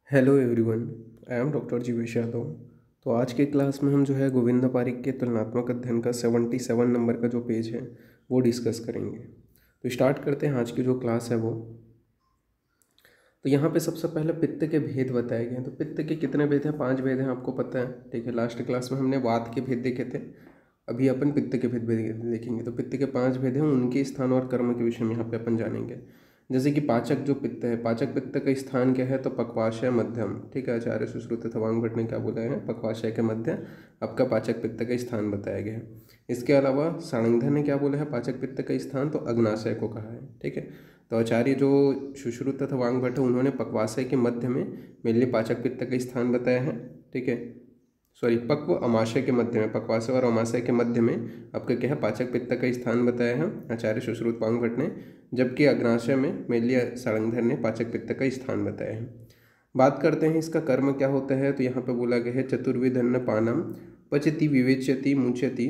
Hello everyone. I am doctor Jeevesh Yadav. तो आज के क्लास में हम जो है गोविंद पारिक के तुलनात्मक अध्ययन का 77 नंबर का जो पेज है वो डिस्कस करेंगे। तो स्टार्ट करते हैं आज की जो क्लास है वो। तो यहाँ पे सबसे पहले पित्त के भेद बताए गए हैं। तो पित्त के कितने भेद हैं? 5 भेद हैं, आपको पता है। ठीक है, लास्ट क्लास में हमने वात के भेद देखे थे, अभी अपन पित्त के भेद देखेंगे। तो पित्त के 5 भेद हैं, उनके स्थान और कर्म के विषय में यहाँ पे अपन जानेंगे। जैसे कि पाचक जो पित्त है, पाचक पित्त का स्थान क्या है? तो पक्वाशय मध्यम। ठीक है, आचार्य सुश्रुत तथा वांग भट्ट ने क्या बोला है? पक्वाशय के मध्य आपका पाचक पित्त का स्थान बताया गया है। इसके अलावा सारंगधर ने क्या बोला है? पाचक पित्त का स्थान तो अग्नाशय को कहा है। ठीक है, तो आचार्य जो सुश्रुत तथा वांग भट्ट है उन्होंने पक्वाशय के मध्य में मेनली पाचक पित्त का स्थान बताया है। ठीक है, सॉरी, पक्व अमाशय के मध्य में, पक्वाशय और अमाशय के मध्य में आपका क्या है? पाचक पित्त का स्थान बताया है आचार्य सुश्रुत वांग भट्ट ने, जबकि अग्नाशय में मेनली सारंगधर ने पाचक पित्त का स्थान बताया है। बात करते हैं इसका कर्म क्या होता है। तो यहाँ पे बोला गया है चतुर्विधन्न पानम पचति विवेच्यति मुंचति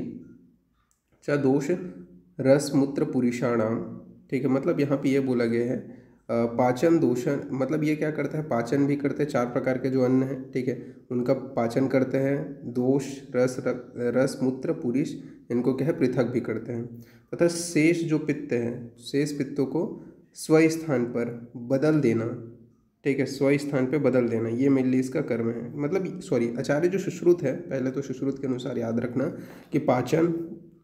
च दोष रस मूत्र पुरुषाणाम। ठीक है, मतलब यहाँ पे ये बोला गया है पाचन दोषण, मतलब ये क्या करता है? पाचन भी करते हैं, 4 प्रकार के जो अन्न हैं, ठीक है, उनका पाचन करते हैं। दोष रस मूत्र पुरुष, इनको क्या है? पृथक भी करते हैं। तथा शेष जो पित्त है, शेष पित्तों को स्वस्थान पर बदल देना। ठीक है, स्वस्थान पे बदल देना, ये मेनली इसका कर्म है। मतलब सॉरी, आचार्य जो सुश्रुत है, पहले तो सुश्रुत के अनुसार याद रखना कि पाचन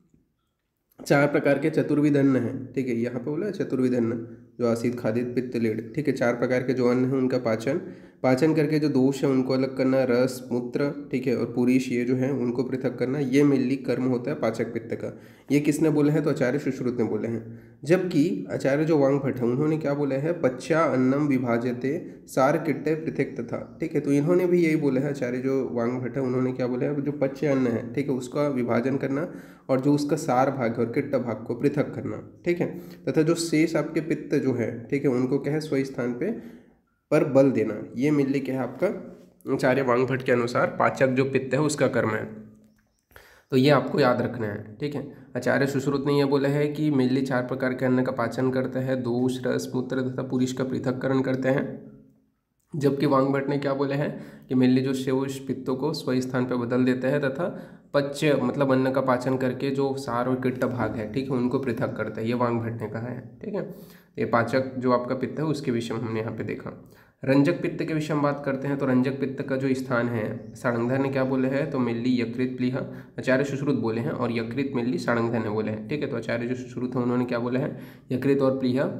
4 प्रकार के चतुर्विध अन्न हैं। ठीक है, यहाँ पे बोला है चतुर्विध अन्न, जो आसित खादित पित्त लीड। ठीक है, 4 प्रकार के जो अन्न हैं उनका पाचन करके जो दोष है उनको अलग करना, रस मूत्र, ठीक है, और पुरीश, ये जो है उनको पृथक करना, ये मेनली कर्म होता है पाचक पित्त का। ये किसने बोले हैं? तो आचार्य सुश्रुत ने बोले हैं। जबकि आचार्य जो वांग भट्ट है उन्होंने क्या बोला है? पच्या अन्नम विभाजते सार किट्टे पृथक तथा। ठीक है, तो इन्होंने भी यही बोला है। आचार्य जो वांग भट्ट है उन्होंने क्या बोला है? जो पच्य अन्न है, ठीक है, उसका विभाजन करना और जो उसका सार भाग है और किट्ट भाग को पृथक करना। ठीक है, तथा जो शेष आपके पित्त जो है, ठीक है, उनको क्या है? स्वस्थान पे पर बल देना, ये मिलने क्या है आपका? आचार्य वांग भट्ट के अनुसार पाचक जो पित्त है उसका कर्म है। तो ये आपको याद रखना है। ठीक है, आचार्य सुश्रुत ने यह बोला है कि मिल्ली 4 प्रकार के अन्न का पाचन करता है, दोष रस मूत्र तथा पुरुष का पृथक्करण करते हैं। जबकि वांग भट्ट ने क्या बोला है कि मिल्ली जो शेष पित्तों को स्वस्थान पर बदल देता है तथा पच्य मतलब अन्न का पाचन करके जो सार और किट्ट भाग है, ठीक है, उनको पृथक करता है। ये वांग भट्ट ने कहा है। ठीक है, ये पाचक जो आपका पित्त है उसके विषय में हमने यहाँ पे देखा। रंजक पित्त के विषय में बात करते हैं। तो रंजक पित्त का जो स्थान है, सारंगधर ने क्या बोले हैं? तो मिल्ली यकृत प्लीहा, आचार्य सुश्रुत बोले हैं, और यकृत मिल्ली सारंगधर ने बोले हैं। ठीक है, तो आचार्य जो सुश्रुत है उन्होंने क्या बोला है? यकृत और प्लीहा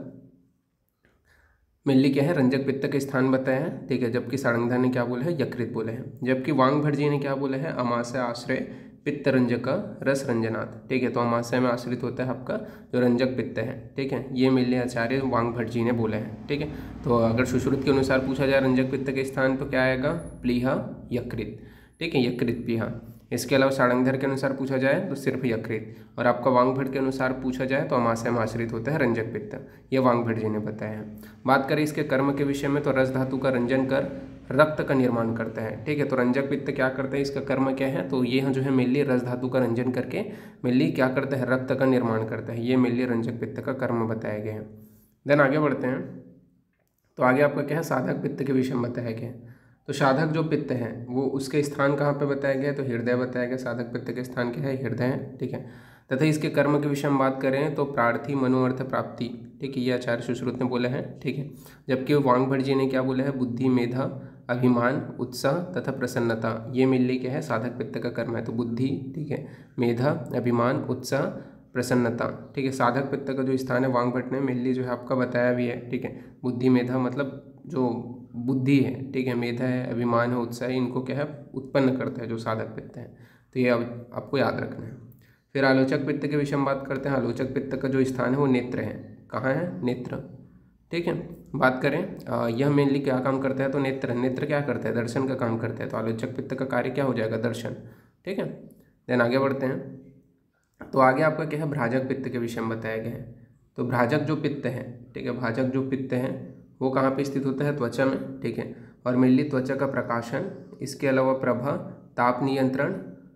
मिल्ली क्या है? रंजक पित्त का स्थान बताया है। ठीक है, जबकि सारंगधर ने क्या बोला है? यकृत बोले हैं। जबकि वांग भट्ट जी ने क्या बोला है? अमाशय आश्रय पित्त रंजक रस रंजनाथ। ठीक है, तो अमाशय में आश्रित होता है आपका जो रंजक पित्त है। ठीक है, ये मिल्ली आचार्य वांग भट्ट जी ने बोले हैं। ठीक है, तो अगर सुश्रुत के अनुसार पूछा जाए रंजक पित्त के स्थान तो क्या आएगा? प्लीहा यकृत। ठीक है, यकृत प्लीहा। इसके अलावा सारंगधर के अनुसार पूछा जाए तो सिर्फ यकृत, और आपका वांग भट्ट के अनुसार पूछा जाए तो अमाशय में आश्रित होता है रंजक पित्त। ये वांग भट्ट जी ने बताया है। बात करें इसके कर्म के विषय में, तो रस धातु का रंजन कर रक्त का निर्माण करता है। ठीक है, तो रंजक पित्त क्या करता है? इसका कर्म क्या है? तो ये जो है मिल्ली रस धातु का रंजन करके मिल्ली क्या करता है? रक्त का निर्माण करता है। ये मिल्ली रंजक पित्त का कर्म बताया गया है। देन आगे बढ़ते हैं। तो आगे आपका क्या है? साधक पित्त के विषय में बताया गया है। तो साधक जो पित्त है वो उसके स्थान कहाँ पे बताया गया है? तो हृदय बताया गया। साधक पित्त के स्थान क्या है? हृदय है। ठीक है, तथा इसके कर्म के विषय में बात करें तो प्रार्थी मनोअर्थ प्राप्ति। ठीक है, ये आचार्य सुश्रुत ने बोला है। ठीक है, जबकि वांग भट्ट जी ने क्या बोला है? बुद्धि मेधा अभिमान उत्साह तथा प्रसन्नता, ये मिलने क्या है? साधक पित्त का कर्म है। तो बुद्धि, ठीक है, मेधा अभिमान उत्साह प्रसन्नता। ठीक है, साधक पित्त का जो स्थान है वांग भट्ट ने मिल्ली जो है आपका बताया भी है। ठीक है, बुद्धि मेधा मतलब जो बुद्धि है, ठीक है, मेधा है, अभिमान है, उत्साह है, इनको क्या है? उत्पन्न करता है जो साधक पित्त है। तो ये आपको याद रखना है। फिर आलोचक पित्त के विषय में बात करते हैं। आलोचक पित्त का जो स्थान है वो नेत्र है। कहाँ है? नेत्र। ठीक है, बात करें यह मेनली क्या काम करता है? तो नेत्र क्या करता है? दर्शन का काम करता है। तो आलोचक पित्त का कार्य क्या हो जाएगा? दर्शन। ठीक है, देन आगे बढ़ते हैं। तो आगे आपका क्या है? भ्राजक पित्त के विषय में बताया गया है। तो भ्राजक जो पित्त है, ठीक है, भाजक जो पित्त है वो कहाँ पे स्थित होता है? त्वचा में। ठीक है, और मेनली त्वचा का प्रकाशन, इसके अलावा प्रभा, ताप नियंत्रण,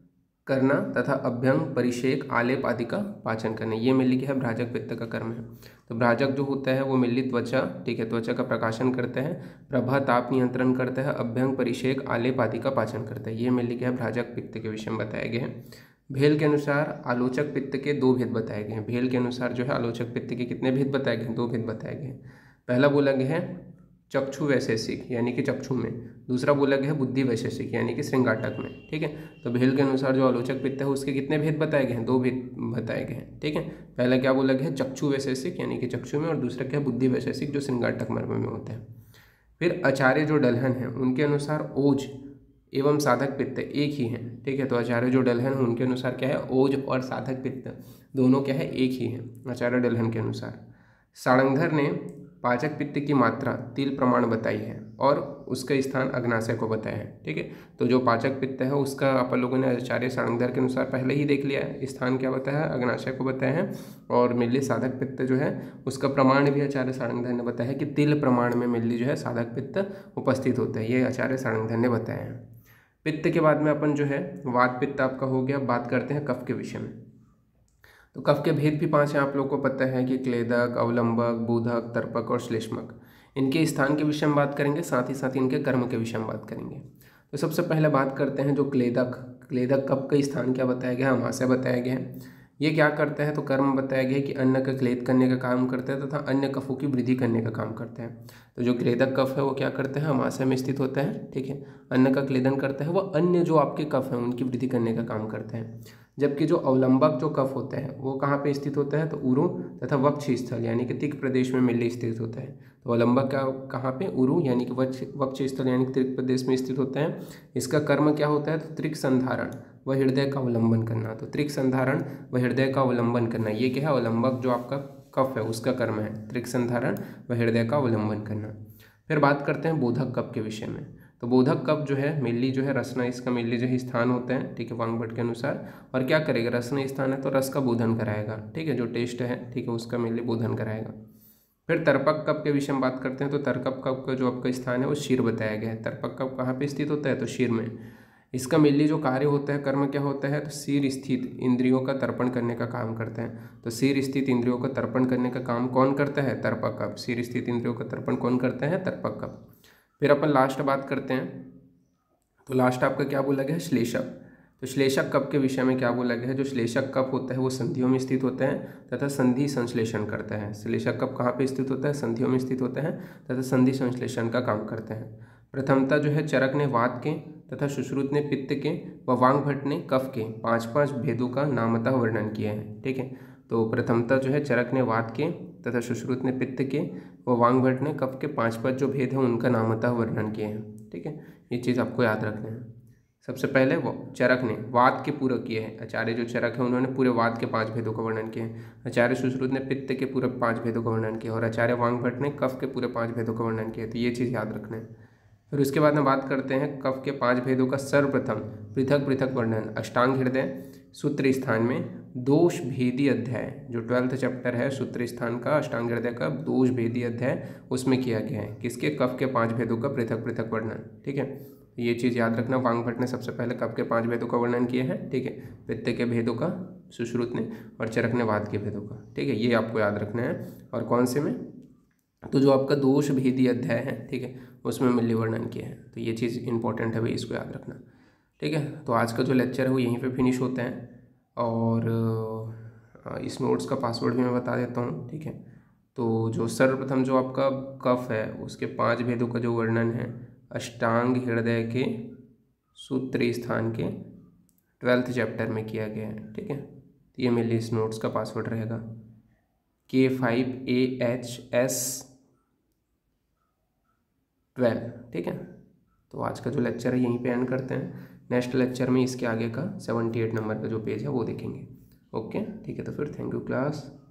करना तथा अभ्यंग परिषेक आलेप आदि का पाचन करना, ये मेनली क्या है, भ्राजक पित्त का कर्म है। तो भ्राजक जो होता है वो मेनली त्वचा, ठीक है, त्वचा का प्रकाशन करता है, प्रभा ताप नियंत्रण करता है, अभ्यंग परिषेक आलेप आदि का पाचन करता है। ये मेनली क्या है, भ्राजक पित्त के विषय में बताया गया है। भेल के अनुसार आलोचक पित्त के 2 भेद बताए गए हैं। भेल के अनुसार जो है आलोचक पित्त के कितने भेद बताए गए हैं, 2 भेद बताए गए हैं। पहला बोला गया है चक्षु वैशेषिक यानी कि चक्षु में, दूसरा बोला गया है बुद्धि वैशेषिक यानी कि श्रृंगाटक में, ठीक है। तो भेल के अनुसार जो आलोचक पित्त है उसके कितने भेद बताए गए हैं, 2 भेद बताए गए हैं, ठीक है। पहला क्या बोला गया है, चक्षु वैशेषिक यानी कि चक्षु में, और दूसरा क्या है, बुद्धि वैशेषिक जो श्रृंगाटक मर्म में होता है। फिर आचार्य जो डलहन है उनके अनुसार ओज एवं साधक पित्त एक ही है, ठीक है। तो आचार्य जो डलहन है उनके अनुसार क्या है, ओज और साधक पित्त दोनों क्या है, एक ही है आचार्य डलहन के अनुसार। सारंगधर ने पाचक पित्त की मात्रा तिल प्रमाण बताई है और उसका स्थान अग्नाशय को बताया है, ठीक है। तो जो पाचक पित्त है उसका अपन लोगों ने आचार्य सारंगधर के अनुसार पहले ही देख लिया है, स्थान क्या बताया है, अग्नाशय को बताया है। और मिल्ली साधक पित्त जो है उसका प्रमाण भी आचार्य सारंगधर ने बताया है कि तिल प्रमाण में मिल्ली जो है साधक पित्त उपस्थित होता है, ये आचार्य सारंगधर ने बताया है। पित्त के बाद में अपन जो है वात पित्त आपका हो गया। बात करते हैं कफ के विषय में। तो कफ के भेद भी 5 हैं, आप लोगों को पता है कि क्लेदक, अवलंबक, बोधक, तर्पक और श्लेष्मक। इनके स्थान के विषय में बात करेंगे, साथ ही साथ इनके कर्म के विषय में बात करेंगे। तो सबसे पहले बात करते हैं जो क्लेदक। क्लेदक कफ का स्थान क्या बताया गया है, अमाशय बताया गया है। ये क्या करता है, तो कर्म बताया गया है कि अन्न का क्लेद करने का काम करता है तथा अन्य कफों की वृद्धि करने का काम करता है। तो जो क्लेदक कफ है वो क्या करता है, अमाशय में स्थित होता है, ठीक है। अन्न का क्लेदन करता है, वह अन्य जो आपके कफ हैं उनकी वृद्धि करने का काम करता है। जबकि जो अवलंबक जो कफ होता है वो कहाँ पे स्थित होता है, तो उरु तथा वक्ष स्थल यानी कि तिक प्रदेश में मिलने स्थित होता है। तो अवलंबक क्या कहाँ पे, उरु यानी कि वक्ष स्थल यानी कि त्रिक प्रदेश में स्थित होता है। इसका कर्म क्या होता है, तो त्रिक संधारण व हृदय का अवलंबन करना। तो त्रिक संधारण व हृदय का अवलंबन करना, ये क्या है, अवलंबक जो आपका कफ है उसका कर्म है, त्रिक संधारण व हृदय का अवलंबन करना। फिर बात करते हैं बोधक कफ के विषय में। तो बोधक कफ जो है मेनली जो है रसना, इसका मेनली जो है स्थान होता है, ठीक है, वांगभट्ट के अनुसार। और क्या करेगा, रसना स्थान है तो रस का बोधन कराएगा, ठीक है, जो टेस्ट है, ठीक है, उसका मेनली बोधन कराएगा। फिर तर्पक कफ के विषय में बात करते हैं। तो तर्पक कफ का जो आपका स्थान है वो शीर बताया गया है। तर्पक कफ कहाँ पे स्थित होता है, तो शीर में। इसका मेनली जो कार्य होता है, कर्म क्या होता है, तो शीर स्थित इंद्रियों का तर्पण करने का काम करते हैं। तो शीर स्थित इंद्रियों का तर्पण करने का काम कौन करता है, तर्पक कफ। शीर स्थित इंद्रियों का तर्पण कौन करता है, तर्पक कफ। फिर अपन लास्ट बात करते हैं। तो लास्ट आपका क्या बोला गया है, श्लेषक। तो श्लेषक कफ के विषय में क्या बोला गया है, जो श्लेषक कफ होता है वो संधियों में स्थित होता है तथा संधि संश्लेषण करता है। श्लेषक कफ कहाँ पे स्थित होता है, संधियों में स्थित होता है तथा संधि संश्लेषण का काम करता है। प्रथमतः जो है चरक ने वात के तथा सुश्रुत ने पित्त के व वांगभट्ट ने कफ के 5-5 भेदों का नामतः वर्णन किया है, ठीक है। तो प्रथमतः जो है चरक ने वात के तथा सुश्रुत ने पित्त के व वांगभट्ट ने कफ के 5-5 जो भेद हैं उनका नामतः वर्णन किए हैं, ठीक है। ये चीज़ आपको याद रखना है। सबसे पहले वो चरक ने वात के पूरक किए हैं। आचार्य जो चरक है उन्होंने पूरे वात के 5 भेदों का वर्णन किया है। आचार्य सुश्रुत ने पित्त के पूरे 5 भेदों का वर्णन किया और आचार्य वांगभट्ट ने कफ के पूरे 5 भेदों का वर्णन किया। तो ये चीज़ याद रखना है। फिर उसके बाद में बात करते हैं कफ के 5 भेदों का सर्वप्रथम पृथक पृथक वर्णन अष्टांग हृदय सूत्र स्थान में दोष भेदी अध्याय, जो 12th चैप्टर है सूत्र स्थान का, अष्टांग हृदय का दोष भेदी अध्याय, उसमें किया गया है। किसके, कफ के 5 भेदों का पृथक पृथक वर्णन, ठीक है। ये चीज़ याद रखना। वांगभट्ट ने सबसे पहले कफ के 5 भेदों का वर्णन किया है, ठीक है। पित्त के भेदों का सुश्रुत ने और चरक ने वात के भेदों का, ठीक है। ये आपको याद रखना है। और कौन से में, तो जो आपका दोष भेदी अध्याय है, ठीक है, उसमें मिल्ली वर्णन किया है। तो ये चीज़ इंपॉर्टेंट है भाई, इसको याद रखना, ठीक है। तो आज का जो लेक्चर है वो यहीं पे फिनिश होता है। और इस नोट्स का पासवर्ड भी मैं बता देता हूँ, ठीक है। तो जो सर्वप्रथम जो आपका कफ है उसके 5 भेदों का जो वर्णन है अष्टांग हृदय के सूत्र स्थान के 12th चैप्टर में किया गया है, ठीक है। तो ये मेरे इस नोट्स का पासवर्ड रहेगा K5AHS12, ठीक है। तो आज का जो लेक्चर है यहीं पे एंड करते हैं। नेक्स्ट लेक्चर में इसके आगे का 78 नंबर का जो पेज है वो देखेंगे। ओके, ठीक है। तो फिर थैंक यू क्लास।